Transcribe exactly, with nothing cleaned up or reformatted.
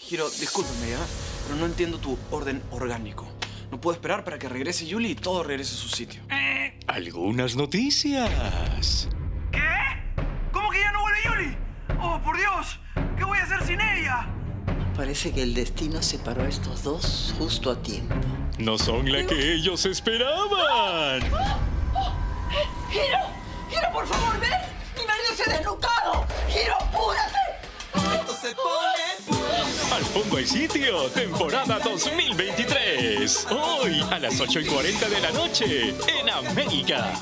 Hiro, discúlpame, ¿ya? Pero no entiendo tu orden orgánico. No puedo esperar para que regrese Yuli y todo regrese a su sitio. Eh, Algunas noticias. ¿Qué? ¿Cómo que ya no vuelve Yuli? ¡Oh, por Dios! ¿Qué voy a hacer sin ella? Parece que el destino separó a estos dos justo a tiempo. No son la que ellos esperaban. ¡Hiro! ¡Hiro, por favor, ven! ¡Mi marido se ha desnucado! ¡Hiro, apúrate! ¡Esto se pone! Al fondo hay sitio, temporada dos mil veintitrés. Hoy a las ocho y cuarenta de la noche en América.